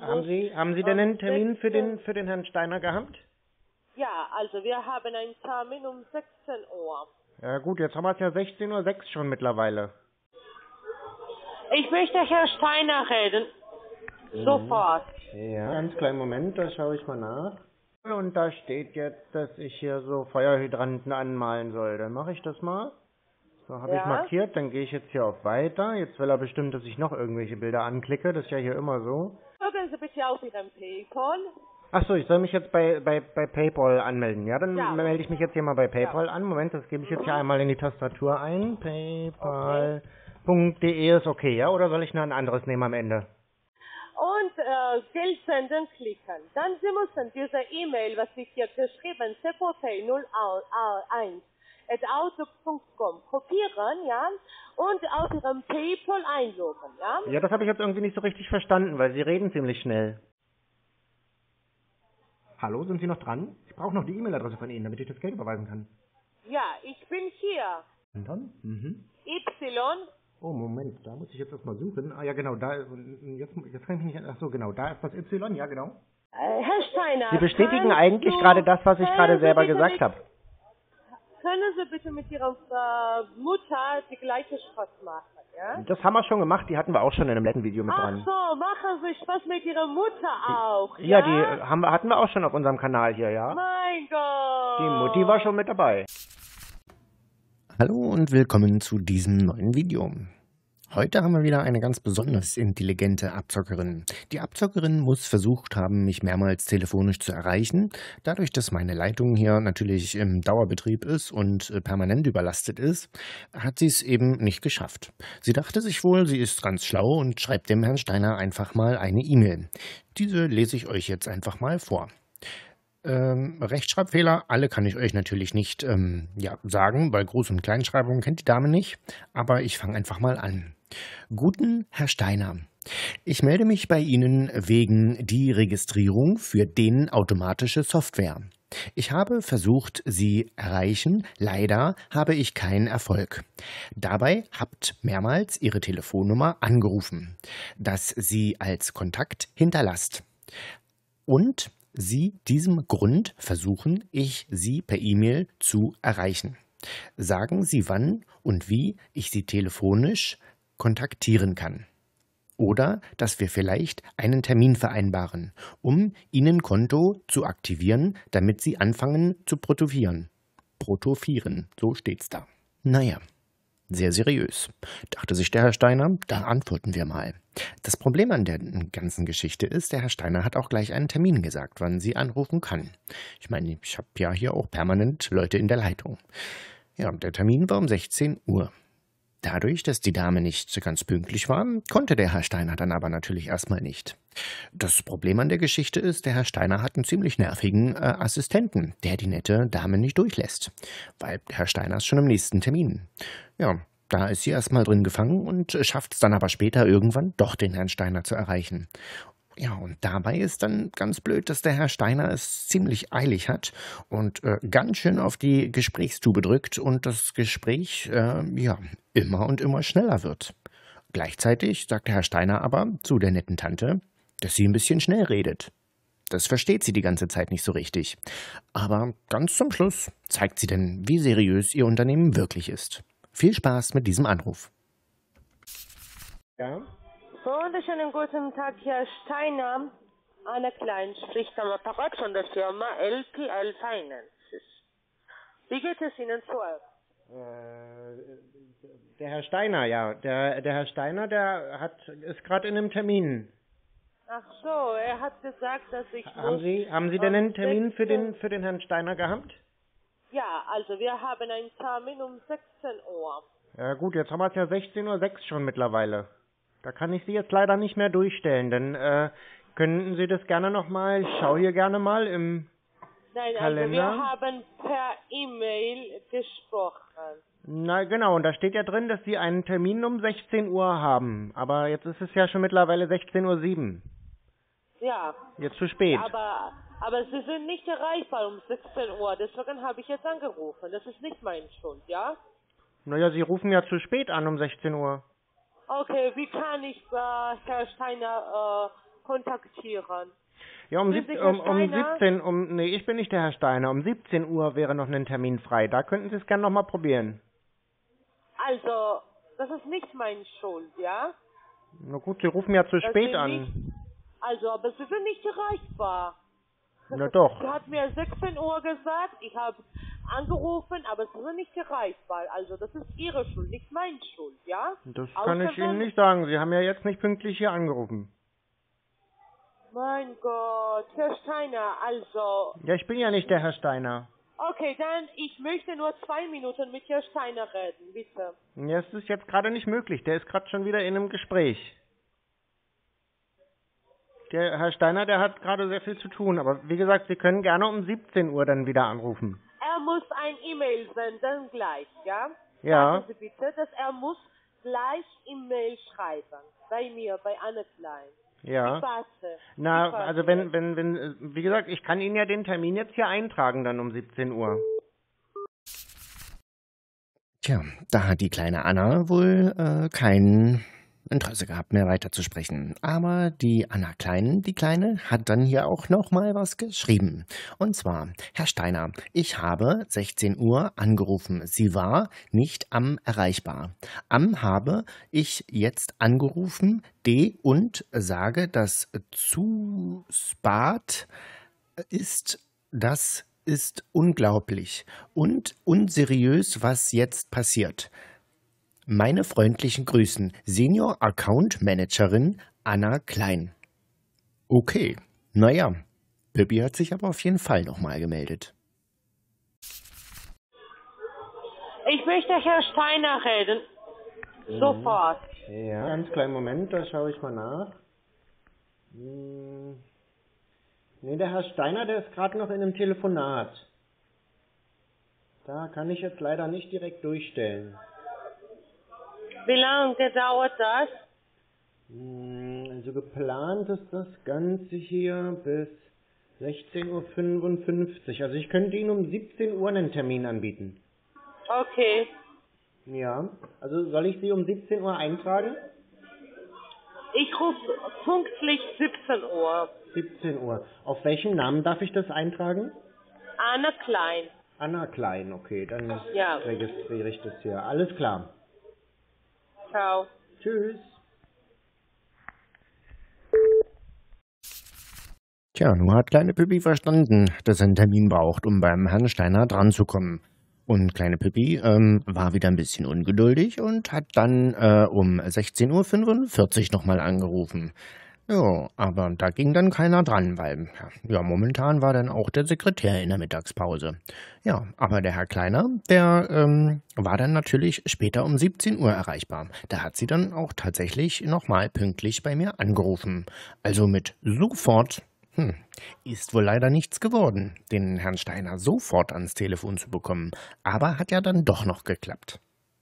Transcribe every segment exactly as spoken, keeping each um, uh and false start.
Haben muss Sie, haben Sie denn um einen Termin für sechzehn den, für den Herrn Steiner gehabt? Ja, also wir haben einen Termin um sechzehn Uhr. Ja gut, jetzt haben wir es ja sechzehn Uhr sechs schon mittlerweile. Ich möchte Herr Steiner reden. Mhm. Sofort. Ja, ganz kleinen Moment, da schaue ich mal nach. Und da steht jetzt, dass ich hier so Feuerhydranten anmalen soll. Dann mache ich das mal. So, habe ich Ja? markiert, dann gehe ich jetzt hier auf Weiter. Jetzt will er bestimmt, dass ich noch irgendwelche Bilder anklicke. Das ist ja hier immer so. Drücken Sie bitte auf Ihren PayPal. Ach so, ich soll mich jetzt bei, bei, bei PayPal anmelden. Ja, dann Ja. melde ich mich jetzt hier mal bei Ja. PayPal an. Moment, das gebe ich jetzt hier einmal in die Tastatur ein. Okay. paypal punkt de ist okay, ja? Oder soll ich noch ein anderes nehmen am Ende? Und äh, Geld senden klicken. Dann Sie müssen diese E-Mail, was ich hier geschrieben, c v p null eins at outlook punkt com kopieren, ja, und auf Ihrem PayPal einloggen, ja. Ja, das habe ich jetzt irgendwie nicht so richtig verstanden, weil Sie reden ziemlich schnell. Hallo, sind Sie noch dran? Ich brauche noch die E-Mail-Adresse von Ihnen, damit ich das Geld überweisen kann. Ja, ich bin hier. Und dann? Mhm. Y. Oh, Moment, da muss ich jetzt erstmal suchen. Ah ja, genau, da ist, jetzt, jetzt kann ich mich nicht, ach so, genau, da ist das Y, ja, genau. Äh, Herr Steiner, Sie bestätigen kannst eigentlich du- gerade das, was ich können gerade Sie selber bitte gesagt mit- habe. Können Sie bitte mit Ihrer äh, Mutter die gleiche Spaß machen, ja? Das haben wir schon gemacht, die hatten wir auch schon in einem letzten Video mit Ach dran. so, machen Sie Spaß mit Ihrer Mutter auch, Ja, ja? die äh, haben wir, hatten wir auch schon auf unserem Kanal hier, ja. Mein Gott. Die Mutti war schon mit dabei. Hallo und willkommen zu diesem neuen Video. Heute haben wir wieder eine ganz besonders intelligente Abzockerin. Die Abzockerin muss versucht haben, mich mehrmals telefonisch zu erreichen. Dadurch, dass meine Leitung hier natürlich im Dauerbetrieb ist und permanent überlastet ist, hat sie es eben nicht geschafft. Sie dachte sich wohl, sie ist ganz schlau und schreibt dem Herrn Steiner einfach mal eine E-Mail. Diese lese ich euch jetzt einfach mal vor. Ähm, Rechtschreibfehler, alle kann ich euch natürlich nicht ähm, ja, sagen, weil Groß- und Kleinschreibung kennt die Dame nicht, aber ich fange einfach mal an. Guten Herr Steiner, ich melde mich bei Ihnen wegen die Registrierung für den automatische Software. Ich habe versucht, Sie erreichen, leider habe ich keinen Erfolg. Dabei habt mehrmals Ihre Telefonnummer angerufen, dass Sie als Kontakt hinterlasst. Und Sie diesem Grund versuchen, ich Sie per E-Mail zu erreichen. Sagen Sie, wann und wie ich Sie telefonisch kontaktieren kann. Oder dass wir vielleicht einen Termin vereinbaren, um Ihnen Konto zu aktivieren, damit Sie anfangen zu protofieren. Protofieren, so steht's da. Naja. Sehr seriös, dachte sich der Herr Steiner, da antworten wir mal. Das Problem an der ganzen Geschichte ist, der Herr Steiner hat auch gleich einen Termin gesagt, wann sie anrufen kann. Ich meine, ich habe ja hier auch permanent Leute in der Leitung. Ja, der Termin war um sechzehn Uhr. Dadurch, dass die Dame nicht ganz pünktlich war, konnte der Herr Steiner dann aber natürlich erstmal nicht. Das Problem an der Geschichte ist, der Herr Steiner hat einen ziemlich nervigen äh, Assistenten, der die nette Dame nicht durchlässt, weil der Herr Steiner ist schon im nächsten Termin. Ja, da ist sie erstmal drin gefangen und schafft es dann aber später irgendwann doch den Herrn Steiner zu erreichen. Ja, und dabei ist dann ganz blöd, dass der Herr Steiner es ziemlich eilig hat und äh, ganz schön auf die Gesprächstube drückt und das Gespräch, äh, ja, immer und immer schneller wird. Gleichzeitig sagt der Herr Steiner aber zu der netten Tante, dass sie ein bisschen schnell redet. Das versteht sie die ganze Zeit nicht so richtig. Aber ganz zum Schluss zeigt sie denn, wie seriös ihr Unternehmen wirklich ist. Viel Spaß mit diesem Anruf. Ja? Wunderschönen guten Tag, Herr Steiner. Anna Klein spricht am Apparat von der Firma L P L Finances. Wie geht es Ihnen so? Äh, der Herr Steiner, ja. Der, der Herr Steiner, der hat, ist gerade in einem Termin. Ach so, er hat gesagt, dass ich Haben muss... Sie, haben Sie denn um einen Termin für den, sechzehn für den Herrn Steiner gehabt? Ja, also wir haben einen Termin um sechzehn Uhr. Ja gut, jetzt haben wir es ja sechzehn Uhr sechs schon mittlerweile. Da kann ich Sie jetzt leider nicht mehr durchstellen, denn äh, könnten Sie das gerne nochmal, ich schaue hier gerne mal im Nein, Kalender. also wir haben per E-Mail gesprochen. Na genau, und da steht ja drin, dass Sie einen Termin um sechzehn Uhr haben. Aber jetzt ist es ja schon mittlerweile sechzehn Uhr sieben. Ja. Jetzt zu spät. Aber, aber Sie sind nicht erreichbar um sechzehn Uhr, deswegen habe ich jetzt angerufen. Das ist nicht meine Schuld, ja? Naja, Sie rufen ja zu spät an um sechzehn Uhr. Okay, wie kann ich äh, Herr Steiner kontaktieren. Ja, um, Sind sieb Sie Herr um, um Steiner? siebzehn, um, nee, ich bin nicht der Herr Steiner. Um siebzehn Uhr wäre noch ein Termin frei. Da könnten Sie es gerne nochmal probieren. Also, das ist nicht meine Schuld, ja? Na gut, Sie rufen ja zu Das spät sind an. nicht, also, aber Sie sind nicht erreichbar. Na doch. Sie hat mir sechzehn Uhr gesagt, ich habe angerufen, aber Sie sind nicht erreichbar. Also, das ist Ihre Schuld, nicht meine Schuld, ja? Das kann ich Außerdem- Ihnen nicht sagen. Sie haben ja jetzt nicht pünktlich hier angerufen. Mein Gott, Herr Steiner, also, Ja, ich bin ja nicht der Herr Steiner. okay, dann, ich möchte nur zwei Minuten mit Herrn Steiner reden, bitte. Ja, es ist jetzt gerade nicht möglich. Der ist gerade schon wieder in einem Gespräch. Der Herr Steiner, der hat gerade sehr viel zu tun. Aber wie gesagt, Sie können gerne um siebzehn Uhr dann wieder anrufen. Er muss ein E-Mail senden gleich, ja? Ja. Sagen Sie bitte, dass er muss gleich E-Mail schreiben. Bei mir, bei Anne Klein. Ja. Ich warte. Na, ich warte. also wenn, wenn, wenn, äh, wie gesagt, ich kann Ihnen ja den Termin jetzt hier eintragen dann um siebzehn Uhr. Tja, da hat die kleine Anna wohl äh, kein Interesse gehabt, mehr weiterzusprechen. Aber die Anna Klein, die Kleine, hat dann hier auch noch mal was geschrieben. Und zwar, Herr Steiner, ich habe sechzehn Uhr angerufen. Sie war nicht am erreichbar. Am habe ich jetzt angerufen, D und sage, dass zu spät ist, das ist unglaublich und unseriös, was jetzt passiert. Meine freundlichen Grüßen, Senior Account Managerin Anna Klein. Okay, naja, Pippi hat sich aber auf jeden Fall nochmal gemeldet. Ich möchte Herr Steiner reden. Sofort. Ja, ganz kleinen Moment, da schaue ich mal nach. Hm. Nee, der Herr Steiner, der ist gerade noch in einem Telefonat. Da kann ich jetzt leider nicht direkt durchstellen. Wie lange dauert das? Hm, Also geplant ist das Ganze hier bis sechzehn Uhr fünfundfünfzig. Also ich könnte Ihnen um siebzehn Uhr einen Termin anbieten. Okay. Ja, also soll ich Sie um siebzehn Uhr eintragen? Ich rufe pünktlich siebzehn Uhr. siebzehn Uhr. Auf welchen Namen darf ich das eintragen? Anne Klein. Anna Klein, okay, dann Ja. registriere ich das hier. Alles klar. Ciao. Tschüss. Tja, nun hat kleine Pippi verstanden, dass er einen Termin braucht, um beim Herrn Steiner dran zu kommen. Und kleine Pippi ähm, war wieder ein bisschen ungeduldig und hat dann äh, um sechzehn Uhr fünfundvierzig nochmal angerufen. Ja, aber da ging dann keiner dran, weil ja, momentan war dann auch der Sekretär in der Mittagspause. Ja, aber der Herr Kleiner, der ähm, war dann natürlich später um siebzehn Uhr erreichbar. Da hat sie dann auch tatsächlich nochmal pünktlich bei mir angerufen. Also mit sofort. Hm, ist wohl leider nichts geworden, den Herrn Steiner sofort ans Telefon zu bekommen. Aber hat ja dann doch noch geklappt.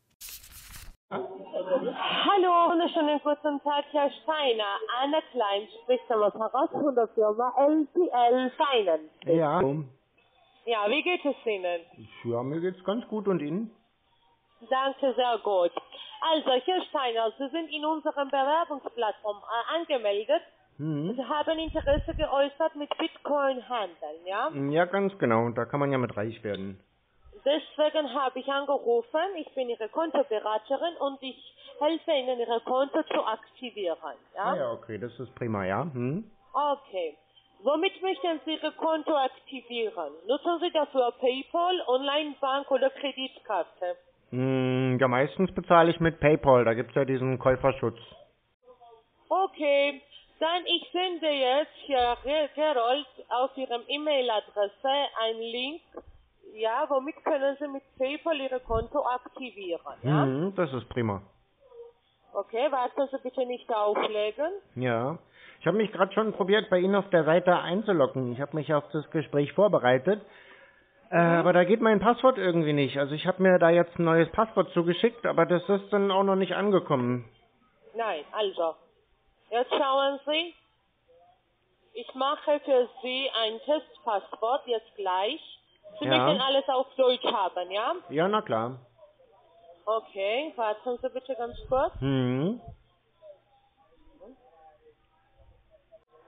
Hallo, wunderschönen guten Tag, Herr Steiner. Anne Klein spricht am Apparat von der Firma L P L Finance. Ja. Ja, wie geht es Ihnen? Ja, mir geht's ganz gut und Ihnen? Danke, sehr gut. Also, Herr Steiner, Sie sind in unserer Bewerbungsplattform äh, angemeldet. Mhm. Sie haben Interesse geäußert mit Bitcoin handeln, ja? Ja, ganz genau. Da kann man ja mit reich werden. Deswegen habe ich angerufen. Ich bin Ihre Kontoberaterin und ich helfe Ihnen, Ihre Konto zu aktivieren, ja? Ah, ja, okay, das ist prima, ja. Hm? Okay. Womit möchten Sie Ihr Konto aktivieren? Nutzen Sie dafür PayPal, Online-Bank oder Kreditkarte? Hm, ja, meistens bezahle ich mit PayPal. Da gibt's ja diesen Käuferschutz. Okay. Dann ich sende jetzt Herr Gerold auf Ihrem E-Mail-Adresse einen Link, ja, womit können Sie mit PayPal Ihr Konto aktivieren, ja? Hm, das ist prima. Okay, warten Sie bitte nicht auflegen. Ja. Ich habe mich gerade schon probiert, bei Ihnen auf der Seite einzuloggen. Ich habe mich auf das Gespräch vorbereitet. Äh, aber da geht mein Passwort irgendwie nicht. Also ich habe mir da jetzt ein neues Passwort zugeschickt, aber das ist dann auch noch nicht angekommen. Nein, also, jetzt schauen Sie. Ich mache für Sie ein Testpasswort jetzt gleich. Sie Ja. möchten alles auf Deutsch haben, ja? Ja, na klar. Okay, warten Sie bitte ganz kurz. Hm.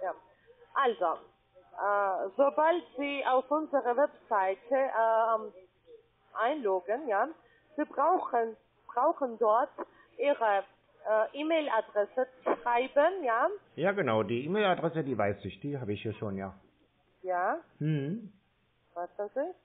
Also, äh, sobald Sie auf unsere Webseite äh, einloggen, ja, Sie brauchen, brauchen dort Ihre äh, E-Mail-Adresse schreiben, ja. Ja, genau, die E-Mail-Adresse, die weiß ich, die habe ich hier schon, ja. Ja. Mhm. Warten Sie.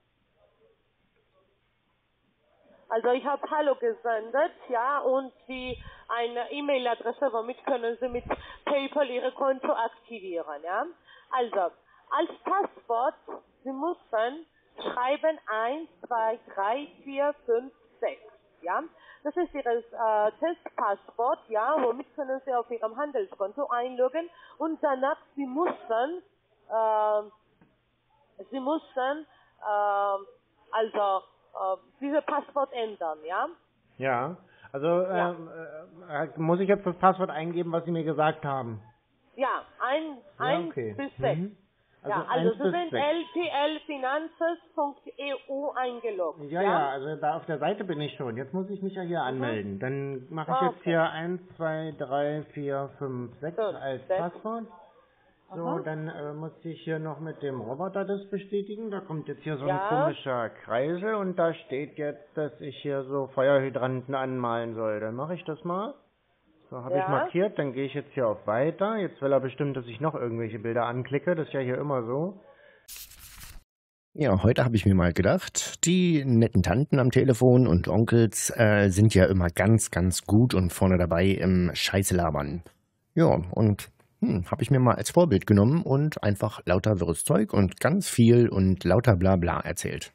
Also ich habe Hallo gesendet, ja, und die eine E-Mail-Adresse, womit können Sie mit PayPal Ihre Konto aktivieren, ja. Also, als Passwort, Sie müssen schreiben eins, zwei, drei, vier, fünf, sechs, ja. Das ist Ihr äh, Testpasswort, ja, womit können Sie auf Ihrem Handelskonto einloggen und danach Sie müssen, äh, Sie müssen, äh, also, äh, dieses Passwort ändern, ja? Ja, also Ja. ähm, äh, äh, muss ich jetzt das Passwort eingeben, was Sie mir gesagt haben? Ja, ein, Ja, eins okay. bis sechs. Mhm. Also Ja, also eins Sie bis sind sechs. l p l finances punkt e u eingeloggt, Ja, ja? ja, also da auf der Seite bin ich schon. Jetzt muss ich mich ja hier Mhm. anmelden. Dann mache ich jetzt Okay. hier eins, zwei, drei, vier, fünf, sechs Fünf, als sechs. Passwort. So, Mhm. dann äh, muss ich hier noch mit dem Roboter das bestätigen. Da kommt jetzt hier so ein Ja. komischer Kreisel und da steht jetzt, dass ich hier so Feuerhydranten anmalen soll. Dann mache ich das mal. So, habe ich Ja. markiert. Dann gehe ich jetzt hier auf Weiter. Jetzt will er bestimmt, dass ich noch irgendwelche Bilder anklicke. Das ist ja hier immer so. Ja, heute habe ich mir mal gedacht, die netten Tanten am Telefon und Onkels äh, sind ja immer ganz, ganz gut und vorne dabei im Scheiße labern. Ja, und hm, habe ich mir mal als Vorbild genommen und einfach lauter wirres Zeug und ganz viel und lauter Blabla erzählt.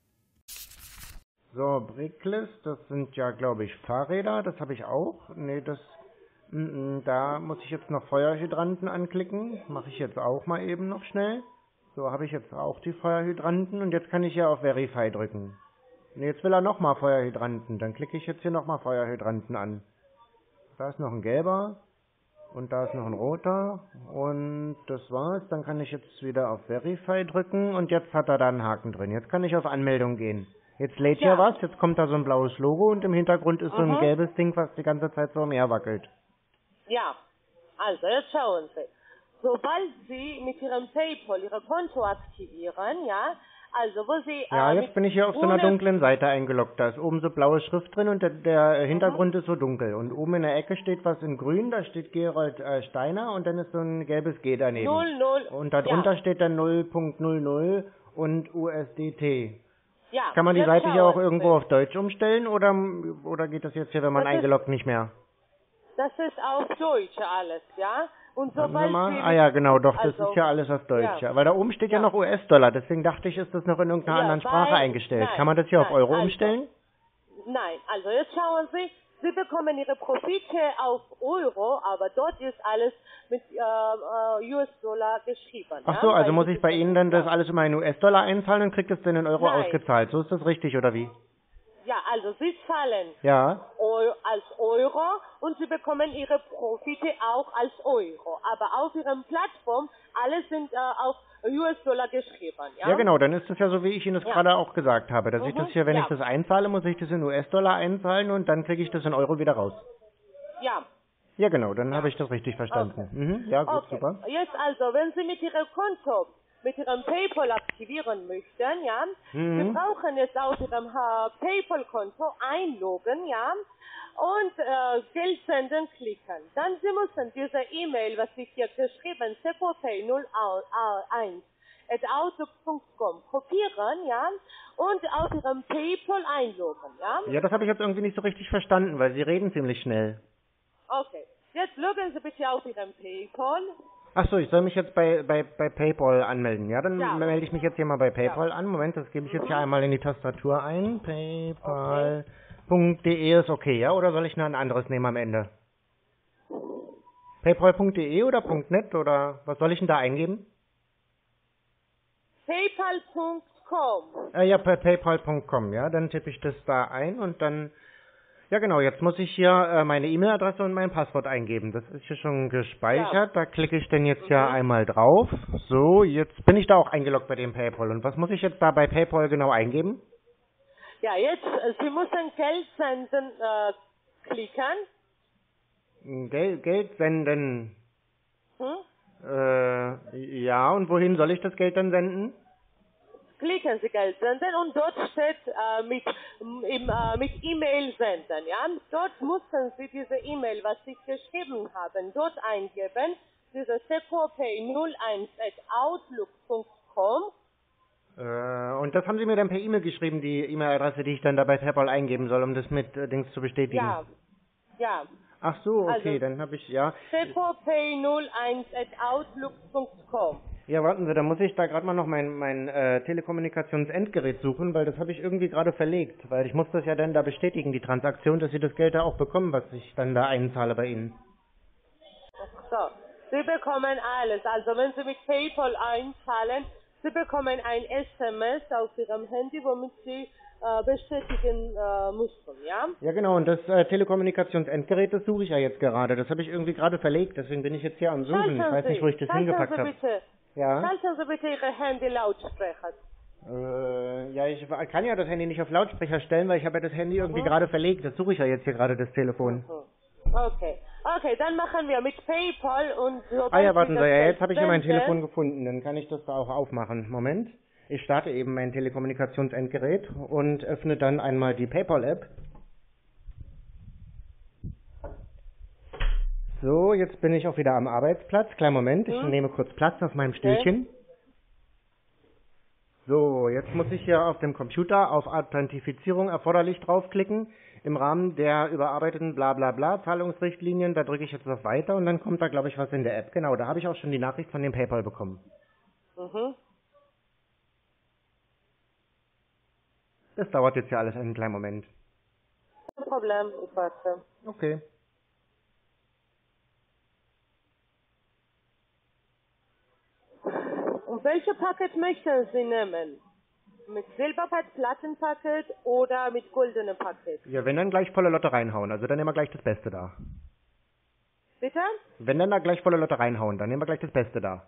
So, Bricklist, das sind ja, glaube ich, Fahrräder. Das habe ich auch. Nee, das... Mm, mm, da muss ich jetzt noch Feuerhydranten anklicken. Mache ich jetzt auch mal eben noch schnell. So, habe ich jetzt auch die Feuerhydranten und jetzt kann ich hier auf Verify drücken. Und jetzt will er nochmal Feuerhydranten. Dann klicke ich jetzt hier nochmal Feuerhydranten an. Da ist noch ein gelber und da ist noch ein roter und das war's. Dann kann ich jetzt wieder auf Verify drücken und jetzt hat er da einen Haken drin. Jetzt kann ich auf Anmeldung gehen. Jetzt lädt hier Ja. was, jetzt kommt da so ein blaues Logo und im Hintergrund ist so ein Mhm. gelbes Ding, was die ganze Zeit so umher wackelt. Ja. Also, jetzt schauen Sie. Sobald Sie mit Ihrem PayPal Ihr Konto aktivieren, ja, also wo Sie... Ja, äh, jetzt mit bin ich hier auf so einer grüne- dunklen Seite eingeloggt. Da ist oben so blaue Schrift drin und der, der Hintergrund Mhm. ist so dunkel. Und oben in der Ecke steht was in grün, da steht Gerold äh, Steiner und dann ist so ein gelbes G daneben. Null, null. Und darunter Ja. steht dann null Punkt null null und U S D T. Ja. Kann man die jetzt Seite hier auch schauen irgendwo Sie. auf Deutsch umstellen oder, oder geht das jetzt hier, wenn man Das ist- eingeloggt, nicht mehr? Das ist auf Deutsch alles, ja? Und Warten wir sobald mal. Sie... Ah ja, genau, doch, das also, ist ja alles auf Deutsch. ja. Ja. Weil da oben steht ja, Ja. noch U S-Dollar, deswegen dachte ich, ist das noch in irgendeiner Ja, anderen Sprache weil- eingestellt. nein, Kann man das hier auf nein, Euro also- umstellen? Nein, also jetzt schauen Sie, Sie bekommen Ihre Profite auf Euro, aber dort ist alles mit äh, äh, U S-Dollar geschrieben. Ach ja? so, also Weil muss das ich ist bei ja Ihnen nicht dann das klar. alles immer in U S-Dollar einzahlen und kriegt es dann in Euro Nein. ausgezahlt. So ist das richtig, oder wie? Ja, also Sie zahlen Ja. Eu als Euro und Sie bekommen Ihre Profite auch als Euro. Aber auf Ihrem Plattform, alles sind äh, auf U S-Dollar geschrieben. Ja? Ja, genau, dann ist das ja so, wie ich Ihnen das Ja. gerade auch gesagt habe. Dass ich Mhm, das hier, wenn ja. ich das einzahle, muss ich das in U S-Dollar einzahlen und dann kriege ich das in Euro wieder raus. Ja. Ja, genau, dann Ja. habe ich das richtig verstanden. Mhm. Ja, gut, Okay. super. Jetzt also, wenn Sie mit Ihrem Konto, mit Ihrem PayPal aktivieren möchten, ja, Mhm. Sie brauchen jetzt auf Ihrem äh, PayPal-Konto einloggen, ja, und äh, Geld senden klicken. Dann Sie müssen diese E-Mail, was ich hier geschrieben, c v p null eins at outlook punkt com kopieren, ja, und auf Ihrem PayPal einloggen, ja. Ja, das habe ich jetzt irgendwie nicht so richtig verstanden, weil Sie reden ziemlich schnell. Okay. Jetzt loggen Sie bitte auf Ihrem PayPal. Ach so, ich soll mich jetzt bei, bei, bei PayPal anmelden. Ja, dann Ja. melde ich mich jetzt hier mal bei PayPal an. Moment, das gebe ich jetzt hier Mhm. einmal in die Tastatur ein. paypal punkt de ist okay, ja? Oder soll ich noch ein anderes nehmen am Ende? paypal punkt de oder .net oder was soll ich denn da eingeben? paypal punkt com. Äh, ja, bei paypal punkt com, ja? Dann tippe ich das da ein und dann... Ja genau, jetzt muss ich hier äh, meine E-Mail-Adresse und mein Passwort eingeben. Das ist hier schon gespeichert. Ja. Da klicke ich dann jetzt hier Mhm. einmal drauf. So, jetzt bin ich da auch eingeloggt bei dem PayPal. Und was muss ich jetzt da bei PayPal genau eingeben? Ja, jetzt, äh, Sie müssen Geld senden äh, klicken. Geld, Geld senden. Hm? Äh, ja, Ja, und wohin soll ich das Geld dann senden? Klicken Sie Geld senden und dort steht äh, mit im, äh, mit E-Mail senden. Ja? Dort müssen Sie diese E-Mail, was Sie geschrieben haben, dort eingeben. Diese secopay null eins at outlook punkt com. Äh, und das haben Sie mir dann per E-Mail geschrieben, die E-Mail-Adresse, die ich dann da bei PayPal eingeben soll, um das mit äh, Dings zu bestätigen? Ja, ja. Ach so, okay, Also, dann habe ich, ja. secopay null eins at outlook punkt com. Ja, warten Sie, da muss ich da gerade mal noch mein, mein äh, Telekommunikationsendgerät suchen, weil das habe ich irgendwie gerade verlegt, weil ich muss das ja dann da bestätigen, die Transaktion, dass Sie das Geld da auch bekommen, was ich dann da einzahle bei Ihnen. So, Sie bekommen alles. Also wenn Sie mit PayPal einzahlen, Sie bekommen ein S M S auf Ihrem Handy, womit Sie äh, bestätigen äh, müssen, ja? Ja genau, und das äh, Telekommunikationsendgerät, das suche ich ja jetzt gerade. Das habe ich irgendwie gerade verlegt, deswegen bin ich jetzt hier am Suchen. Schalten Ich weiß nicht, wo ich das Schalten hingepackt Sie habe. bitte. Ja? Schalten Sie bitte Ihre Handy Lautsprecher. Äh, ja, ich kann ja das Handy nicht auf Lautsprecher stellen, weil ich habe ja das Handy irgendwie Mhm. gerade verlegt. Das suche ich ja jetzt hier gerade, das Telefon. Mhm. Okay. Okay, dann machen wir mit PayPal und sobald Ah ja, Sie warten Sie, das ja, Geld jetzt habe ich ja mein senden- Telefon gefunden. Dann kann ich das da auch aufmachen. Moment. Ich starte eben mein Telekommunikationsendgerät und öffne dann einmal die PayPal-App. So, jetzt bin ich auch wieder am Arbeitsplatz. Kleinen Moment, ich Mhm. nehme kurz Platz auf meinem Okay. Stühlchen. So, jetzt muss ich hier auf dem Computer auf Authentifizierung erforderlich draufklicken. Im Rahmen der überarbeiteten bla bla bla Zahlungsrichtlinien, da drücke ich jetzt auf Weiter und dann kommt da, glaube ich, was in der App. Genau, da habe ich auch schon die Nachricht von dem PayPal bekommen. Mhm. Das dauert jetzt ja alles einen kleinen Moment. Kein Problem, ich warte. Okay. Und welches Paket möchten Sie nehmen? Mit Silberpaket, Plattenpaket oder mit goldenem Paket? Ja, wenn dann gleich volle Lotte reinhauen, also dann nehmen wir gleich das Beste da. Bitte? Wenn dann da gleich volle Lotte reinhauen, dann nehmen wir gleich das Beste da.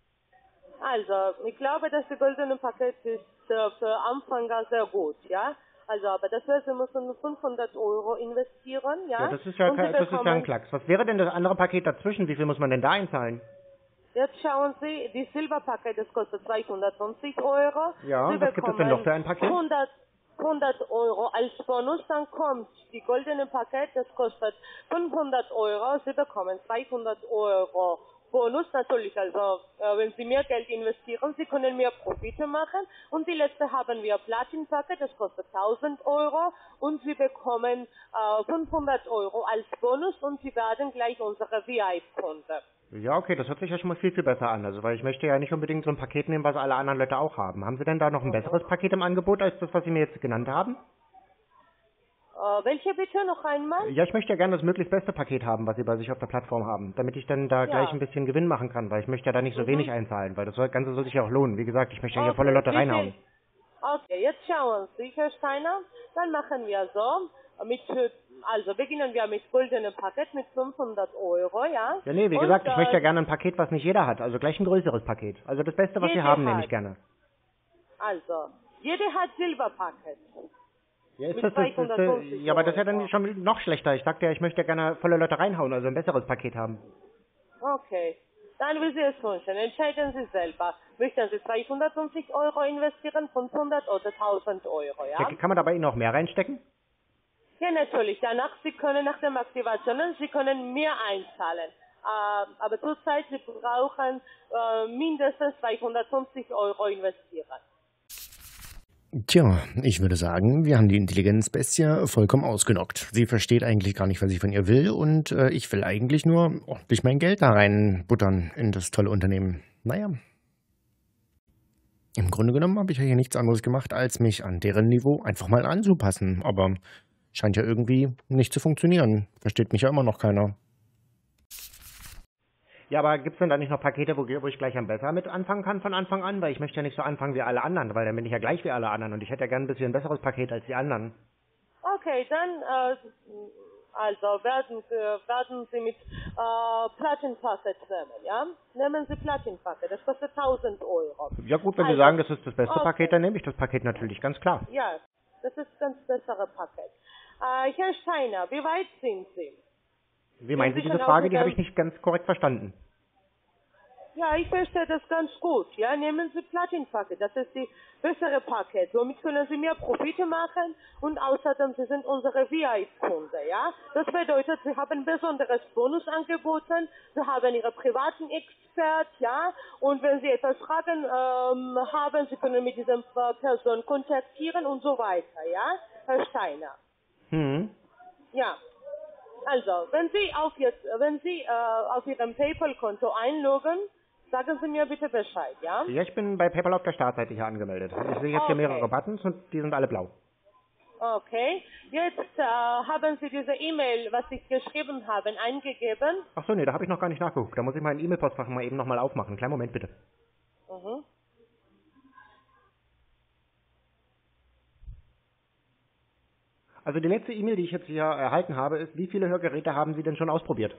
Also, ich glaube, dass das goldene Paket ist äh, für Anfänger sehr gut, ja? Also, aber das heißt, Sie müssen fünfhundert Euro investieren, ja? Ja, das ist ja, Und Sie kein, das ist ja ein bekommen- Klacks. Was wäre denn das andere Paket dazwischen? Wie viel muss man denn da einzahlen? Jetzt schauen Sie, die Silberpaket, das kostet zweihundertfünfzig Euro. Ja, Sie und was gibt es denn noch für ein Paket? hundert, hundert Euro als Bonus, dann kommt die goldene Paket, das kostet fünfhundert Euro. Sie bekommen zweihundert Euro Bonus natürlich, also äh, wenn Sie mehr Geld investieren, Sie können mehr Profite machen. Und die letzte haben wir Platin-Paket, das kostet tausend Euro und Sie bekommen äh, fünfhundert Euro als Bonus und Sie werden gleich unsere V I P-Kunde. Ja, okay, das hört sich ja schon mal viel, viel besser an. Also, weil ich möchte ja nicht unbedingt so ein Paket nehmen, was alle anderen Leute auch haben. Haben Sie denn da noch ein besseres Paket im Angebot als das, was Sie mir jetzt genannt haben? Äh, welche bitte noch einmal? Ja, ich möchte ja gerne das möglichst beste Paket haben, was Sie bei sich auf der Plattform haben, damit ich dann da Ja. gleich ein bisschen Gewinn machen kann, weil ich möchte ja da nicht so Mhm. wenig einzahlen, weil das soll- Ganze soll sich ja auch lohnen. Wie gesagt, ich möchte ja hier Okay, volle Lotte wie reinhauen. viel- Okay, jetzt schauen Sie, Herr Steiner. Dann machen wir so. Mit, also beginnen wir mit goldenem Paket mit fünfhundert Euro, ja? Ja, nee, wie Und, gesagt, ich äh, möchte ja gerne ein Paket, was nicht jeder hat, also gleich ein größeres Paket. Also das Beste, was Sie Jeder haben, nehme hat. ich gerne. Also, jeder hat Silberpaket. Ja, ist Mit das, das, das, zweihundertfünfzig ja, aber das ist ja Euro. dann schon noch schlechter. Ich sagte ja, ich möchte ja gerne volle Leute reinhauen, also ein besseres Paket haben. Okay. Dann, wie Sie es wünschen, entscheiden Sie selber. Möchten Sie zweihundertfünfzig Euro investieren, fünfhundert oder tausend Euro, ja? Ja, kann man da bei Ihnen auch mehr reinstecken? Ja, natürlich. Danach, Sie können nach der Aktivation, Sie können mehr einzahlen. Äh, aber zurzeit, Sie brauchen äh, mindestens zweihundertfünfzig Euro investieren. Tja, ich würde sagen, wir haben die Intelligenzbestie vollkommen ausgenockt. Sie versteht eigentlich gar nicht, was ich von ihr will und äh, ich will eigentlich nur ordentlich mein Geld da reinbuttern in das tolle Unternehmen. Naja. Im Grunde genommen habe ich ja hier nichts anderes gemacht, als mich an deren Niveau einfach mal anzupassen. Aber scheint ja irgendwie nicht zu funktionieren. Versteht mich ja immer noch keiner. Ja, aber gibt's denn da nicht noch Pakete, wo, wo ich gleich am besser mit anfangen kann von Anfang an? Weil ich möchte ja nicht so anfangen wie alle anderen, weil dann bin ich ja gleich wie alle anderen und ich hätte ja gern ein bisschen ein besseres Paket als die anderen. Okay, dann, äh, also werden, äh, werden Sie mit äh, Platin-Paket nehmen, ja? Nehmen Sie Platin-Paket, das kostet tausend Euro. Ja gut, wenn Also, Sie sagen, das ist das beste okay. Paket, dann nehme ich das Paket natürlich, ganz klar. Ja, das ist ganz bessere Paket. Äh, Herr Steiner, wie weit sind Sie? Wie meinen Sie Sie diese schon Frage? auch Die habe ich mit nicht ganz korrekt verstanden. Ja, ich verstehe das ganz gut. Ja, nehmen Sie Platin-Paket. Das ist die bessere Paket. Somit können Sie mehr Profite machen und außerdem Sie sind unsere V I P-Kunde. Ja, das bedeutet, Sie haben besonderes Bonus angeboten. Sie haben Ihre privaten Expert. Ja, und wenn Sie etwas Fragen ähm, haben, Sie können mit dieser Person kontaktieren und so weiter. Ja, Herr Steiner. Hm. Ja. Also, wenn Sie auf, jetzt, wenn Sie äh, auf Ihrem PayPal-Konto einloggen, sagen Sie mir bitte Bescheid, ja? Ja, ich bin bei PayPal auf der Startseite hier angemeldet. Ich sehe jetzt hier Okay. mehrere Buttons und die sind alle blau. Okay. Jetzt äh, haben Sie diese E-Mail, was ich geschrieben habe, eingegeben. Ach so, nee, da habe ich noch gar nicht nachgeguckt. Da muss ich meinen E-Mail-Postfach mal eben nochmal aufmachen. Kleinen Moment bitte. Mhm. Also die letzte E-Mail, die ich jetzt hier erhalten habe, ist, wie viele Hörgeräte haben Sie denn schon ausprobiert?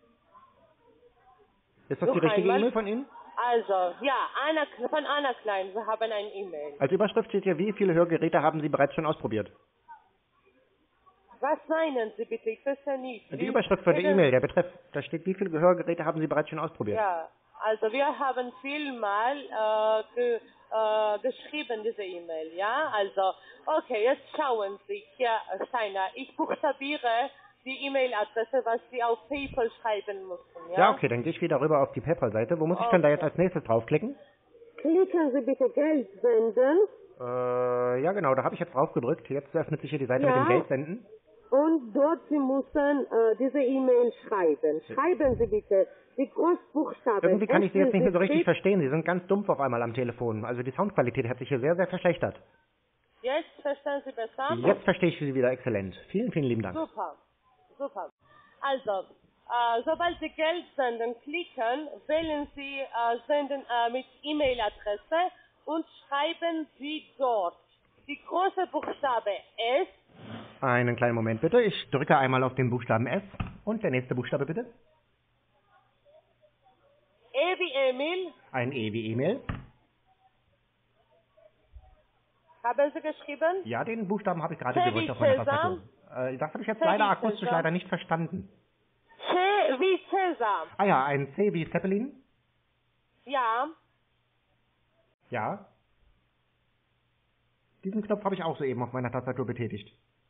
Ist das Noch die richtige einmal. E-Mail von Ihnen? Also, ja, Anna, von Anna Klein, wir haben ein E-Mail. Als Überschrift steht hier, wie viele Hörgeräte haben Sie bereits schon ausprobiert? Was meinen Sie bitte? Ich verstehe nicht. Die Wie- Überschrift von der Bitte- E-Mail, der Betreff, da steht, wie viele Hörgeräte haben Sie bereits schon ausprobiert? Ja, also wir haben vielmal äh, ge, äh, geschrieben, diese E-Mail, ja? Also, okay, jetzt schauen Sie, Herr Steiner, ich buchstabiere die E-Mail-Adresse, was Sie auf PayPal schreiben mussten, ja? Ja, okay, dann gehe ich wieder rüber auf die PayPal-Seite. Wo muss ich denn da jetzt Okay. als nächstes draufklicken? Klicken Sie bitte Geld senden Äh, ja genau, da habe ich jetzt drauf gedrückt. Jetzt öffnet sich hier die Seite Ja. mit dem Geld senden. und dort Sie müssen äh, diese E-Mail schreiben. Schreiben Sie bitte die Großbuchstaben. Irgendwie kann ich Sie jetzt nicht mehr so richtig S, verstehen. Sie sind ganz dumpf auf einmal am Telefon. Also die Soundqualität hat sich hier sehr, sehr verschlechtert. Jetzt verstehen Sie besser? Jetzt verstehe ich Sie wieder exzellent. Vielen, vielen lieben Dank. Super, super. Also, äh, sobald Sie Geld senden klicken, wählen Sie äh, Senden äh, mit E-Mail-Adresse und schreiben Sie dort die große Buchstabe S, Einen kleinen Moment bitte. Ich drücke einmal auf den Buchstaben S. Und der nächste Buchstabe bitte. E wie Emil, Ein E wie E-Mail. haben Sie geschrieben? Ja, den Buchstaben habe ich gerade C gedrückt wie auf meiner Cäsar. Tastatur. Äh, das habe ich jetzt C leider wie akustisch Cäsar. leider nicht verstanden. C wie Cäsar. Ah ja, ein C wie Zeppelin. Ja, Ja. Diesen Knopf habe ich auch soeben auf meiner Tastatur betätigt.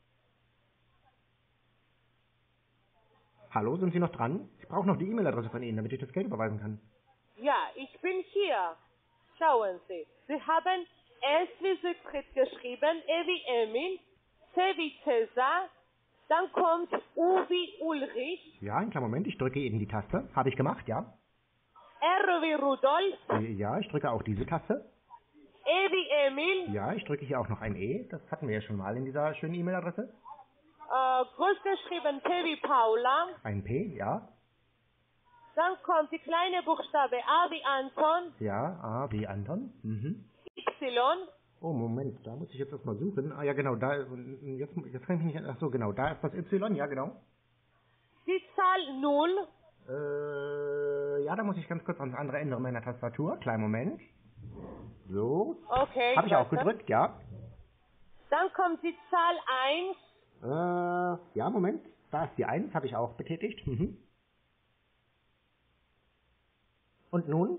Hallo, sind Sie noch dran? Ich brauche noch die E-Mail-Adresse von Ihnen, damit ich das Geld überweisen kann. ja, ich bin hier. Schauen Sie, Sie haben S wie Siegfried geschrieben, E wie Emil, C wie Cäsar, dann kommt U wie Ulrich, Ja, einen kleinen Moment, ich drücke eben die Taste. Habe ich gemacht, ja. R wie Rudolf, Äh, Ja, ich drücke auch diese Taste. E wie Emil, Ja, ich drücke hier auch noch ein E. Das hatten wir ja schon mal in dieser schönen E-Mail-Adresse. äh, groß geschrieben P wie Paula, Ein P, ja. dann kommt die kleine Buchstabe A wie Anton, Ja, A wie Anton. Mhm. Y, Oh, Moment, da muss ich jetzt erstmal suchen. Ah ja, genau, da, jetzt, jetzt kann ich mich nicht, ach so, genau, da ist das Y, ja, genau. die Zahl null, Äh, ja, da muss ich ganz kurz ans andere Ende meiner Tastatur. Kleinen Moment. So. okay, Habe ich auch warte. gedrückt, ja. Dann kommt die Zahl eins, Äh, ja, Moment. Da ist die eins, habe ich auch betätigt. Mhm. Und nun?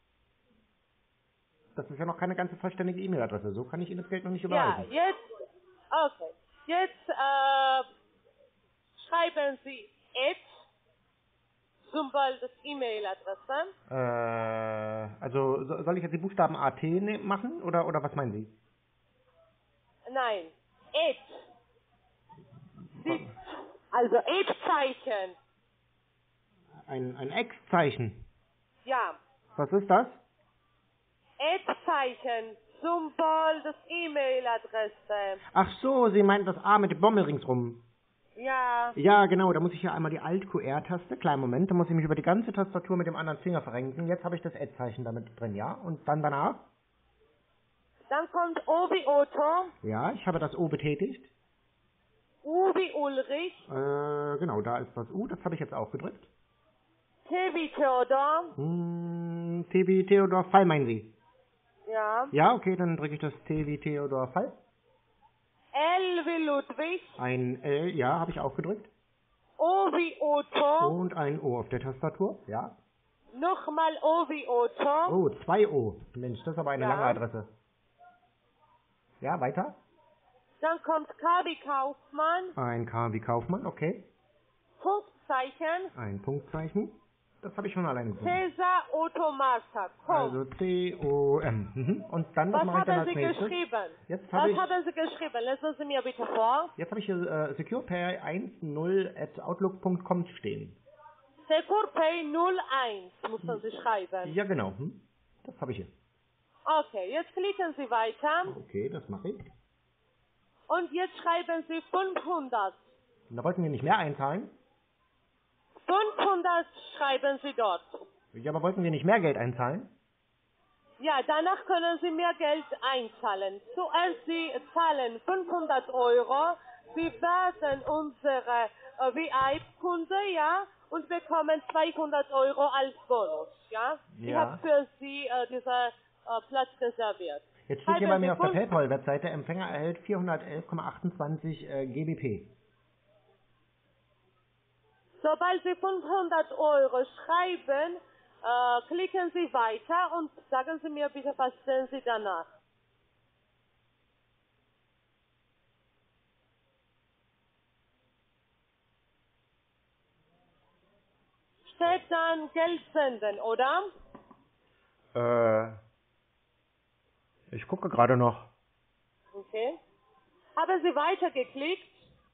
Das ist ja noch keine ganze vollständige E-Mail-Adresse. So kann ich Ihnen das Geld noch nicht ja, überweisen. jetzt, okay, jetzt äh, schreiben Sie at, Symbol des E-Mail-Adresse, Äh, also so, soll ich jetzt die Buchstaben A T ne machen oder oder was meinen Sie? nein, at, die, also at-Zeichen, Ein ein X-Zeichen. ja, Was ist das? at-Zeichen, Symbol des E-Mail-Adresse, Ach so, Sie meinen das A mit dem Bommel ringsrum. ja, Ja, genau, da muss ich hier einmal die Alt-Q R-Taste, kleinen Moment, da muss ich mich über die ganze Tastatur mit dem anderen Finger verrenken. Jetzt habe ich das Ad-Zeichen damit drin, ja? Und dann danach? dann kommt O wie Otto, Ja, ich habe das O betätigt. U wie Ulrich, Äh, genau, da ist das U, das habe ich jetzt auch gedrückt. T wie Theodor, Hm, T wie Theodor Fall, meinen Sie? ja, Ja, okay, dann drücke ich das T wie Theodor Fall. L wie Ludwig, Ein L, ja, habe ich auch gedrückt. O wie Otto, Und ein O auf der Tastatur, ja. Nochmal O wie Otto. Oh, zwei O. Mensch, das ist aber eine Ja. lange Adresse. Ja, weiter? Dann kommt K wie Kaufmann. Ein K wie Kaufmann, okay. Punktzeichen. Ein Punktzeichen. Das habe ich schon alleine gefunden. Cäsar Otto Martha. Komm. Also C O M. Mhm. Und dann, was Was mache ich dann haben als Sie nächstes? geschrieben? Jetzt Was habe ich, haben Sie geschrieben? Lesen Sie mir bitte vor. jetzt habe ich hier äh, securepay10 at outlook punkt com stehen. SecurPay null eins müssen Sie schreiben. Ja, genau. Hm? Das habe ich hier. Okay, jetzt klicken Sie weiter. Okay, das mache ich. Und jetzt schreiben Sie fünfhundert. Und da wollten wir nicht mehr einzahlen? fünfhundert schreiben Sie dort. Ja, aber wollten wir nicht mehr Geld einzahlen? Ja, danach können Sie mehr Geld einzahlen. Zuerst Sie zahlen fünfhundert Euro. Sie werden unsere äh, V I P-Kunde, ja, und bekommen zweihundert Euro als Bonus, ja. Ich Ja. habe für Sie äh, diesen äh, Platz reserviert. Jetzt steht hier bei Schreiben mir Sie auf der fünf- PayPal-Webseite, Empfänger erhält vierhundertelf Komma achtundzwanzig äh, G B P. Sobald Sie fünfhundert Euro schreiben, äh, klicken Sie weiter und sagen Sie mir bitte, was sehen Sie danach. Steht dann Geld senden, oder? Äh, ich gucke gerade noch. Okay. Haben Sie weitergeklickt?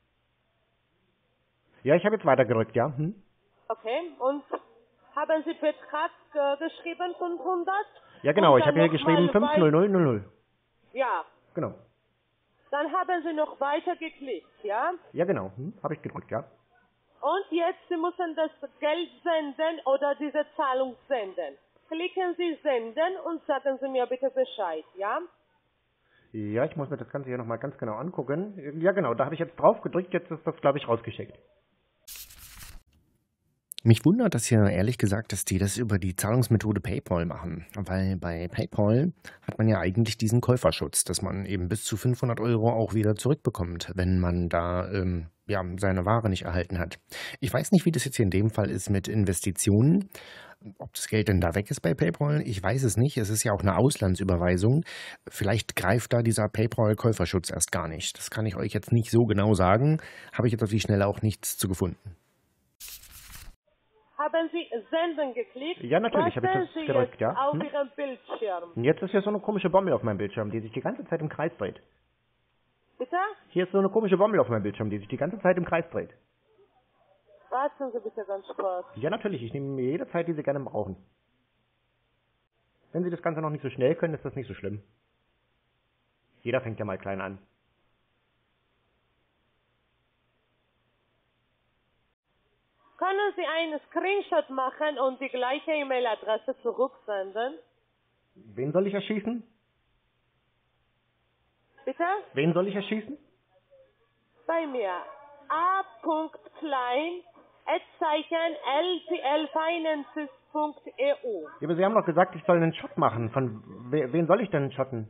Ja, ich habe jetzt weitergedrückt, ja. Hm? Okay. Und haben Sie Betrag äh, geschrieben, fünfhundert? Ja, genau, Und ich dann habe hier noch mal geschrieben fünfhundertnull. Ja. Genau. Dann haben Sie noch weiter geklickt, ja? Ja, genau. Hm? Habe ich gedrückt, ja. Und jetzt, Sie müssen das Geld senden oder diese Zahlung senden. Klicken Sie senden und sagen Sie mir bitte Bescheid, ja? Ja, ich muss mir das Ganze hier nochmal ganz genau angucken. Ja, genau, da habe ich jetzt drauf gedrückt, jetzt ist das, glaube ich, rausgeschickt. Mich wundert das ja ehrlich gesagt, dass die das über die Zahlungsmethode PayPal machen, weil bei PayPal hat man ja eigentlich diesen Käuferschutz, dass man eben bis zu fünfhundert Euro auch wieder zurückbekommt, wenn man da ähm, ja, seine Ware nicht erhalten hat. Ich weiß nicht, wie das jetzt hier in dem Fall ist mit Investitionen, ob das Geld denn da weg ist bei PayPal, ich weiß es nicht. Es ist ja auch eine Auslandsüberweisung. Vielleicht greift da dieser PayPal-Käuferschutz erst gar nicht. Das kann ich euch jetzt nicht so genau sagen, habe ich jetzt auf die Schnelle auch nichts zu gefunden. Haben Sie senden geklickt? Ja, natürlich, habe ich Was das sehen Sie gedrückt, jetzt ja. auf Hm? Ihrem Bildschirm? Und jetzt ist hier so eine komische Bommel auf meinem Bildschirm, die sich die ganze Zeit im Kreis dreht. Bitte? Hier ist so eine komische Bommel auf meinem Bildschirm, die sich die ganze Zeit im Kreis dreht. Warten Sie bitte ganz kurz. Ja, natürlich, ich nehme mir jederzeit, die Sie gerne brauchen. Wenn Sie das Ganze noch nicht so schnell können, ist das nicht so schlimm. Jeder fängt ja mal klein an. Können Sie einen Screenshot machen und die gleiche E-Mail-Adresse zurücksenden? Wen soll ich erschießen? Bitte? Wen soll ich erschießen? Bei mir. A. Klein Zeichen l c l finances punkt e u. Ja, aber Sie haben doch gesagt, ich soll einen Shot machen. Von we wen soll ich denn shotten?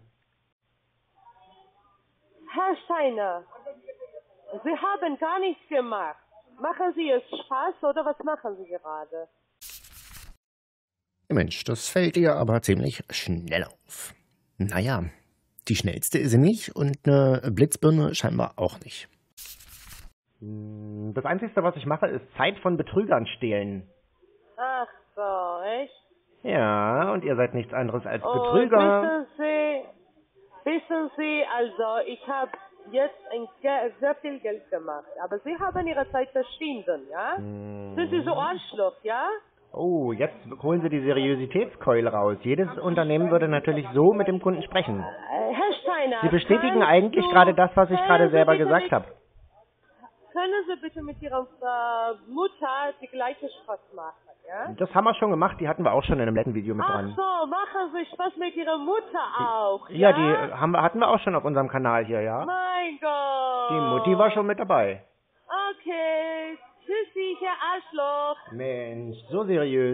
Herr Steiner, Sie haben gar nichts gemacht. Machen Sie es Spaß oder was machen Sie gerade? Mensch, das fällt ihr aber ziemlich schnell auf. Naja, die schnellste ist sie nicht und eine Blitzbirne scheinbar auch nicht. Das Einzige, was ich mache, ist Zeit von Betrügern stehlen. Ach so, echt? Ja, und ihr seid nichts anderes als Und Betrüger. wissen Sie, wissen Sie, also ich habe jetzt ein Ge sehr viel Geld gemacht, aber Sie haben Ihre Zeit verschwunden, ja? Hm. Sind Sie so Arschloch, ja? Oh, jetzt holen Sie die Seriositätskeule raus. Jedes Unternehmen würde natürlich so mit dem Kunden sprechen. Äh, Herr Steiner, Sie bestätigen kannst eigentlich du- gerade das, was ich können gerade Sie selber bitte gesagt mit- habe. Können Sie bitte mit Ihrer äh, Mutter die gleiche Spaß machen, ja? Das haben wir schon gemacht, die hatten wir auch schon in einem letzten Video mit Ach dran. so, machen Sie Spaß mit Ihrer Mutter auch, Ja, ja? die äh, haben wir, hatten wir auch schon auf unserem Kanal hier, ja? Mein Gott. Die Mutti war schon mit dabei. Okay, tschüssi, Herr Arschloch. Mensch, so seriös.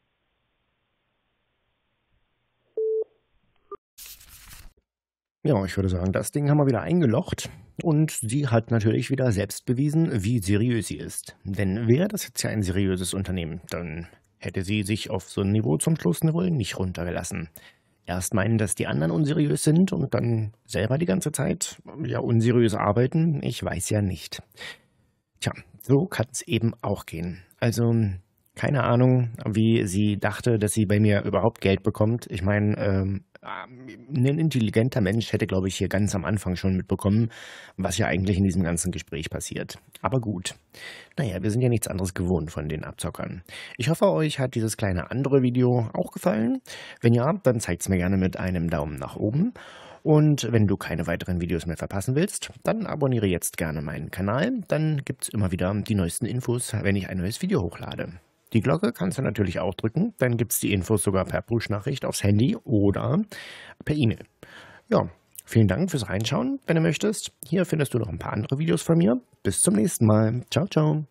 Ja, ich würde sagen, das Ding haben wir wieder eingelocht und sie hat natürlich wieder selbst bewiesen, wie seriös sie ist. Denn wäre das jetzt ja ein seriöses Unternehmen, dann hätte sie sich auf so ein Niveau zum Schluss wohl nicht runtergelassen. Erst meinen, dass die anderen unseriös sind und dann selber die ganze Zeit ja unseriös arbeiten, ich weiß ja nicht. Tja, so kann es eben auch gehen. Also keine Ahnung, wie sie dachte, dass sie bei mir überhaupt Geld bekommt. Ich meine, ähm, ein intelligenter Mensch hätte, glaube ich, hier ganz am Anfang schon mitbekommen, was ja eigentlich in diesem ganzen Gespräch passiert. Aber gut. Naja, wir sind ja nichts anderes gewohnt von den Abzockern. Ich hoffe, euch hat dieses kleine andere Video auch gefallen. Wenn ja, dann zeigt es mir gerne mit einem Daumen nach oben. Und wenn du keine weiteren Videos mehr verpassen willst, dann abonniere jetzt gerne meinen Kanal. Dann gibt es immer wieder die neuesten Infos, wenn ich ein neues Video hochlade. Die Glocke kannst du natürlich auch drücken, dann gibt es die Infos sogar per Push-Nachricht aufs Handy oder per E-Mail. Ja, vielen Dank fürs Reinschauen, wenn du möchtest. Hier findest du noch ein paar andere Videos von mir. Bis zum nächsten Mal. Ciao, ciao.